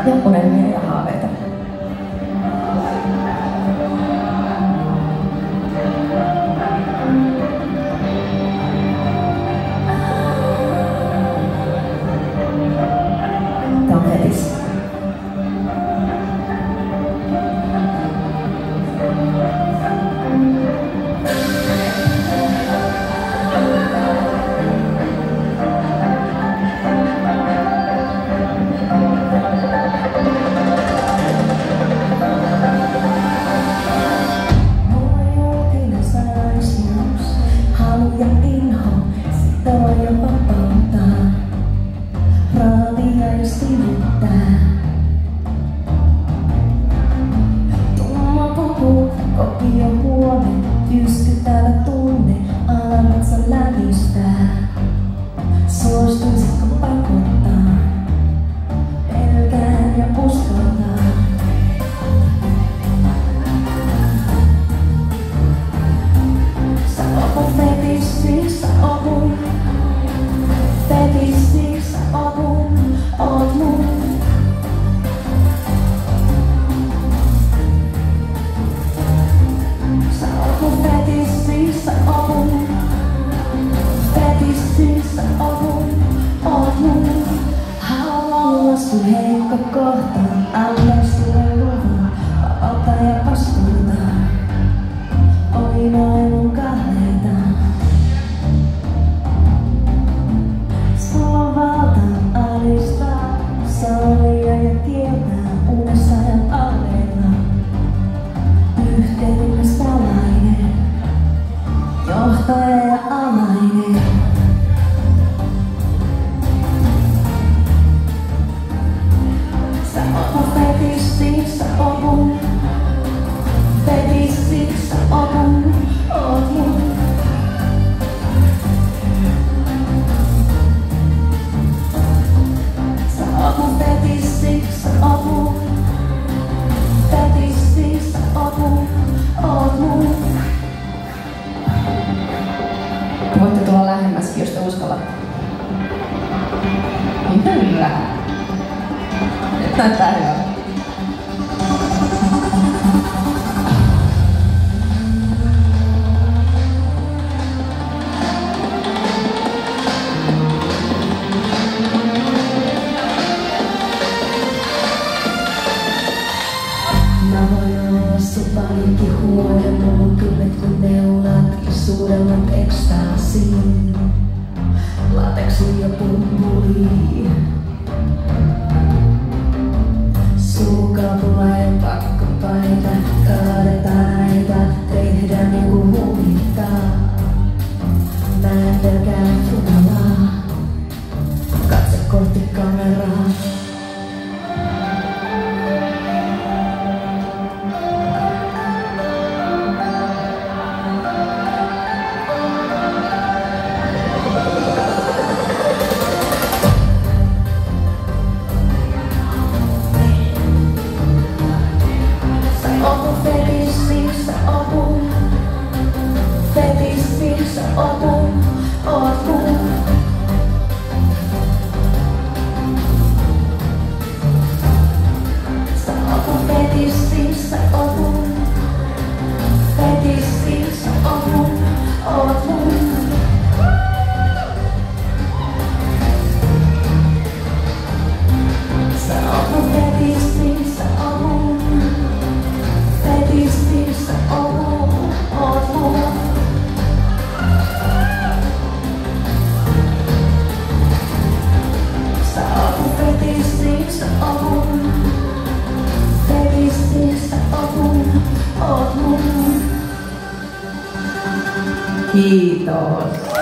ja unelmia ja haaveita. Tämä on Fetis. Suostuisitko pakottaa? Pelkään ja uskaltaa. Sä oot mun fetissi, sä oot mun fetissi, sä oot mun. Sä oot mun fetissi, sä oot mun fetissi, sä oot mun. Haluan olla sun heikko kohta, antaa sulle luvan, vapautta ja vastuuta. Oli noin mun kahleita. Sulla on valta alistaa, sallia ja kieltää unessa ja alleilla. Yhteinen salainen, johtaja ja alainen. Sä oot mun fetissi, sä oot mun fetissi, sä oot mun. Sä oot mun fetissi, sä oot mun fetissi, sä oot mun. Voitte tulla lähemmäskin, jos te uskallatte. Niin hyvä. Nyt näyttää hyvältä. Mä voin olla sun paljonkin huono, kylmet kun neulat ja suuremmat ekstaasiin. Lateksi ja pumpuli. Suukapula ja pakkopaita, kaadetaan näitä, tehdään niinku huvittaa. Mä en pelkää fumalaa, katse kohti kameraa. Fetissi, sä oot mun. Fetissi, sä oot mun. Sä oot mun fetissi, sä oot mun. Fetissi, sä oot mun. Sä oot mun fetissi, sä oot mun. Fetissi, sä oot mun. Sä oot mun fetissi, sä oot mun. Fetissi, sä oot mun. Kiitos.